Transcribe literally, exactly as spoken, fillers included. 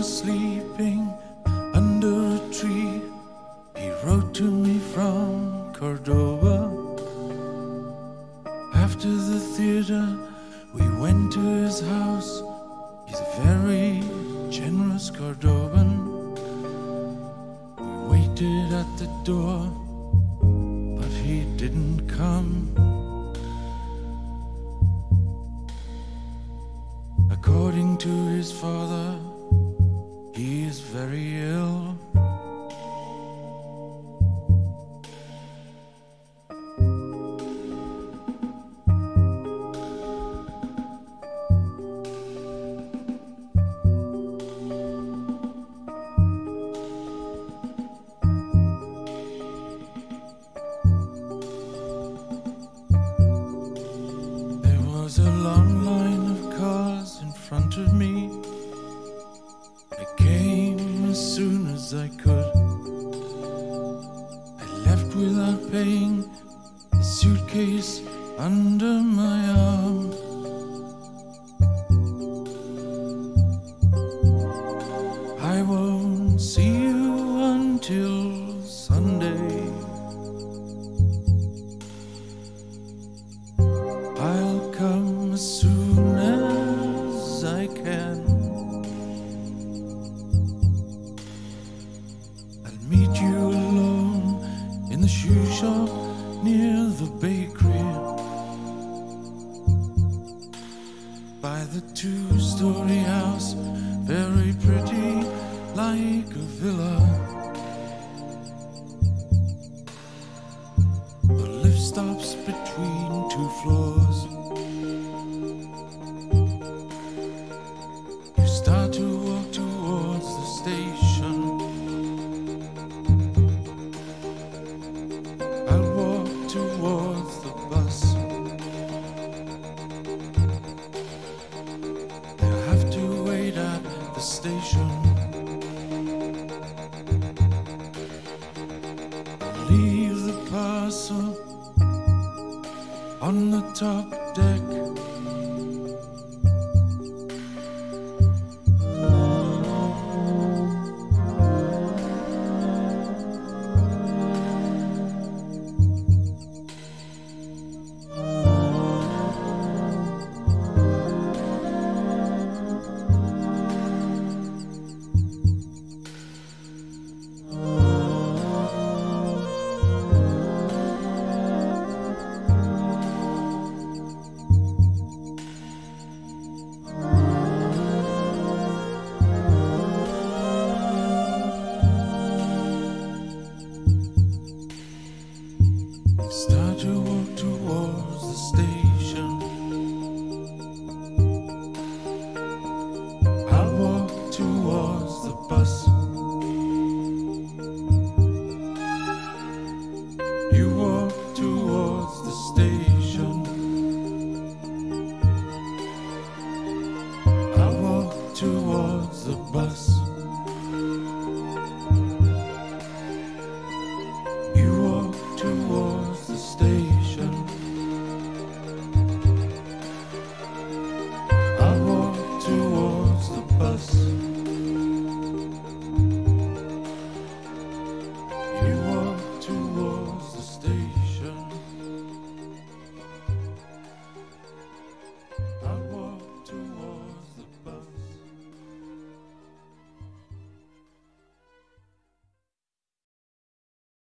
was sleeping under a tree. He wrote to me from Cordoba. After the theater, we went to his house. He's a very generous Cordoban. We waited at the door, but he didn't come. According to his father, he is very ill. There was a long line of cars in front of me. I came as soon as I could. I left without paying, a suitcase under my arm. I won't see you until Sunday. I'll come as soon as I can. I'll meet you alone in the shoe shop near the bakery, by the two-story house, very pretty, like a villa. The lift stops between two floors. You start to walk towards the station. I'll walk towards the bus. They'll have to wait at the station. I'll leave the parcel on the top deck.